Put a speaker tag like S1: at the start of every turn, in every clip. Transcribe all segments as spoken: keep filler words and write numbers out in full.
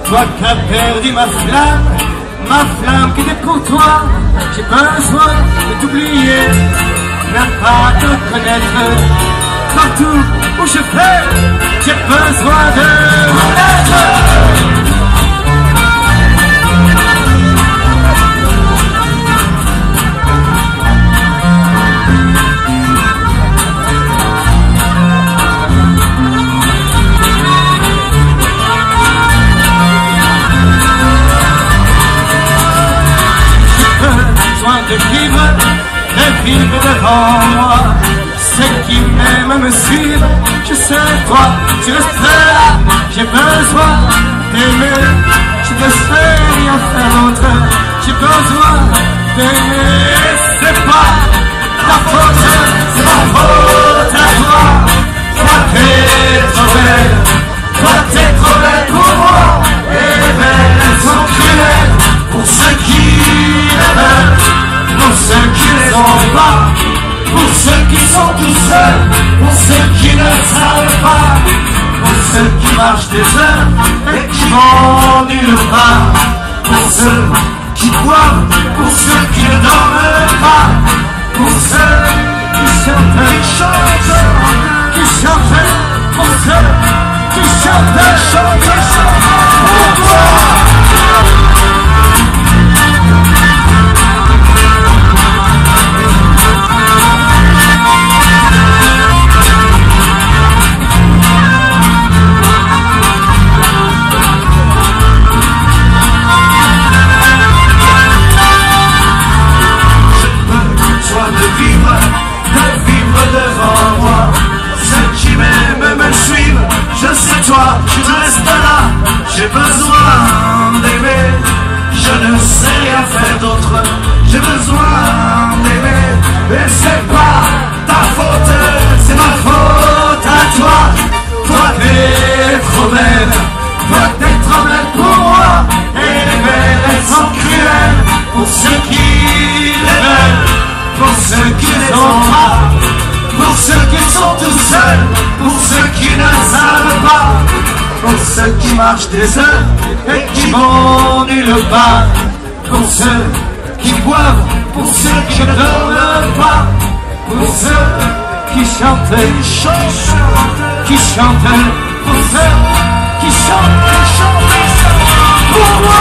S1: Toi qui as perdu ma flamme, ma flamme qui était pour toi. J'ai besoin de t'oublier, même pas te connaître. Partout où je vais, j'ai besoin de connaître. De vivre, de vivre devant moi. Ceux qui m'aiment me suivent, je sais toi, tu resteras là. J'ai besoin d'aimer, je ne sais rien faire d'autre. J'ai besoin d'aimer, c'est pas ta faute, c'est ma faute à toi. Toi t'es trop belle, toi t'es trop belle pour moi. Et les belles sont cruelles pour ceux qui les veulent. Pour ceux qui ne les ont pas, pour ceux qui sont tout seuls, pour ceux qui ne savent pas, pour ceux qui marchent des heures et qui vont nulle part, pour ceux qui boivent, pour ceux qui ne dorment pas, pour ceux qui chantent, qui chantent, qui chantent, pour ceux qui chantent, chantent, chantent pour toi. Toi, tu restes là, j'ai besoin d'aimer, je ne sais rien faire d'autre, j'ai besoin d'aimer, et c'est pas ta faute, c'est ma faute à toi, toi t'es trop belle, toi t'es trop belle pour moi, et les belles elles sont cruelles, pour ceux qui les veulent, pour ceux qui les ont pas, pour ceux qui sont tout seuls, pour ceux qui ne savent pas, pour ceux qui marchent des heures et qui vont nulle part, pour ceux qui boivent, pour ceux qui ne dorment pas, pour ceux qui chantent, qui chantent, qui chantent, pour ceux qui chantent, qui chantent, pour moi.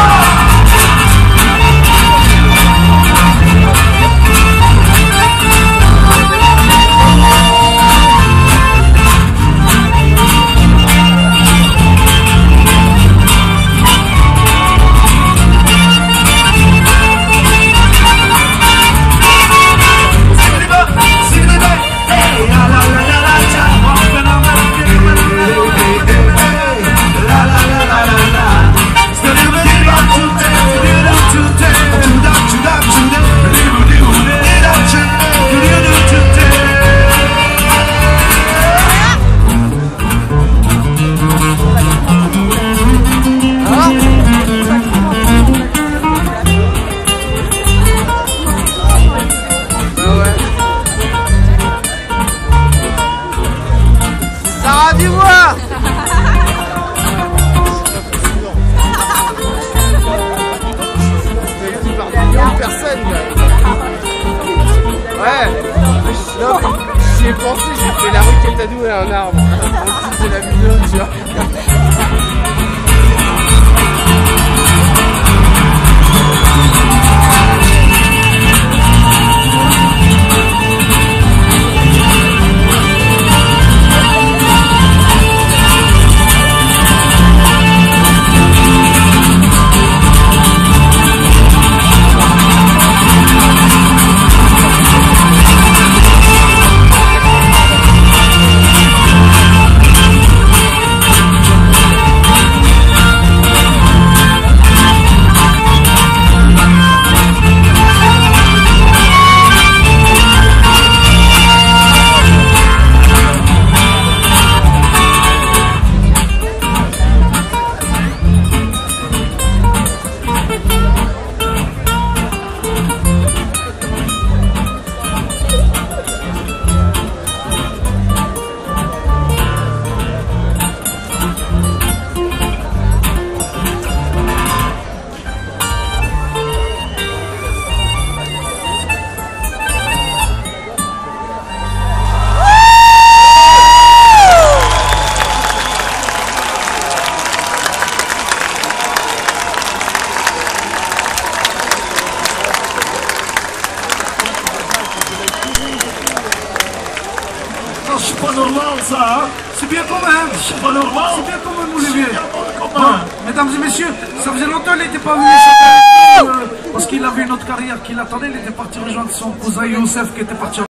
S2: J'y ai pensé, j'ai fait la rue Ketadou et un arbre. C'est la vidéo, tu vois.
S3: pas normal ça, hein.
S4: C'est bien quand même.
S3: C'est pas normal.
S4: C'est bien quand même, Olivier.
S3: Comment?
S4: Bon, mesdames et messieurs, ça faisait longtemps qu'il n'était pas venu chanter avec nous, euh, parce qu'il avait une autre carrière qui l'attendait. Il était parti rejoindre son cousin Youssef qui était parti en